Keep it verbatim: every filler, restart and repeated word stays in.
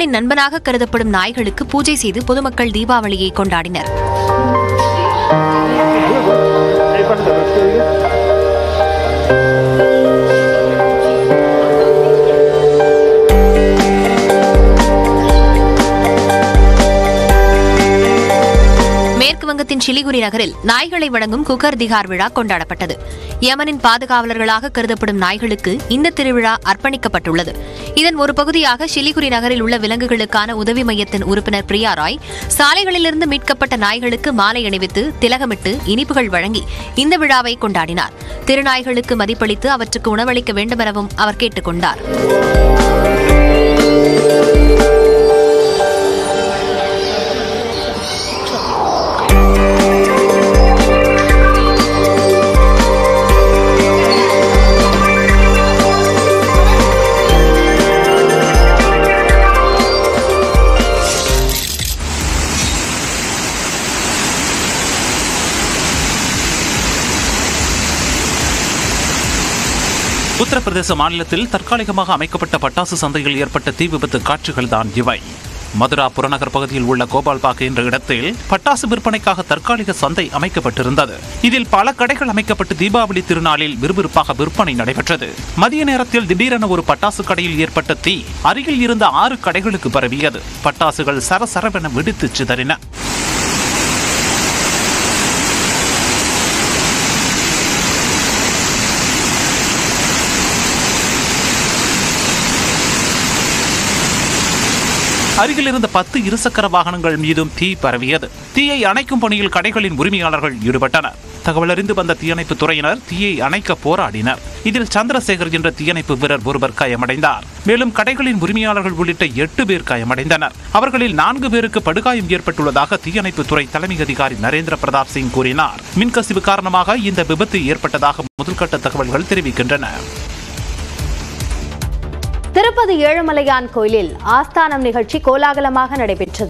இறைவனின் நண்பனாக கருதப்படும் நாய்களுக்கு பூஜை செய்து பொதுமக்கள் தீபாவளியை கொண்டாடினர். மேற்கு வங்கத்தின் சிலிகுரி நகரில் நாய்களை வழங்கும் குக்கர் திகார் விழா கொண்டாடப்பட்டது. யமனின் பாதுகாவலர்களாக கருதப்படும் நாய்களுக்கு இந்த திருவிழா அர்ப்பணிக்கப்பட்டுள்ளது. இதன் ஒரு பகுதியாக சிலிகுரி நகரில் உள்ள விலங்குகளுக்கான உதவி மையத்தின் உறுப்பினர் பிரியா ராய் சாலைகளிலிருந்து மீட்கப்பட்ட நாய்களுக்கு மாலை அணிவித்து திலகமிட்டு இனிப்புகள் வழங்கி இந்த விழாவை கொண்டாடினார். திருநாய்களுக்கு மதிப்பளித்து அவற்றுக்கு உணவளிக்க வேண்டுமெனவும் அவர் கேட்டுக் கொண்டார். உத்தரப்பிரதேச மாநிலத்தில் தற்காலிகமாக அமைக்கப்பட்ட பட்டாசு சந்தையில் ஏற்பட்ட தீ விபத்து காட்சிகள் தான் இவை. மதுரா புறநகர் பகுதியில் உள்ள கோபால்பாக் என்ற இடத்தில் பட்டாசு விற்பனைக்காக தற்காலிக சந்தை அமைக்கப்பட்டிருந்தது. இதில் பல கடைகள் அமைக்கப்பட்டு தீபாவளி திருநாளில் விறுவிறுப்பாக விற்பனை நடைபெற்றது. மதிய நேரத்தில் திடீரென ஒரு பட்டாசு கடையில் ஏற்பட்ட தீ அருகில் இருந்த ஆறு கடைகளுக்கு பரவியது. பட்டாசுகள் சரசரவென வெடித்து சிதறின. அருகில் இருந்த பத்து இருசக்கர வாகனங்கள் மீதும் தீ பரவியது. தீயை அணைக்கும் பணியில் கடைகளின் உரிமையாளர்கள் ஈடுபட்டனர். தகவல் அறிந்து வந்த தீயணைப்பு துறையினர் தீயை அணைக்க போராடினர். இதில் சந்திரசேகர் என்ற தீயணைப்பு வீரர் ஒருவர் காயமடைந்தார். மேலும் கடைகளின் உரிமையாளர்கள் உள்ளிட்ட எட்டு பேர் காயமடைந்தனர். அவர்களில் நான்கு பேருக்கு படுகாயம் ஏற்பட்டுள்ளதாக தீயணைப்பு துறை தலைமை அதிகாரி நரேந்திர பிரதாப் சிங் கூறினார். மின்கசிவு காரணமாக இந்த விபத்து ஏற்பட்டதாக முதல்கட்ட தகவல்கள் தெரிவிக்கின்றன. திருப்பதி ஏழுமலையான் கோயிலில் ஆஸ்தானம் நிகழ்ச்சி கோலாகலமாக நடைபெற்றது.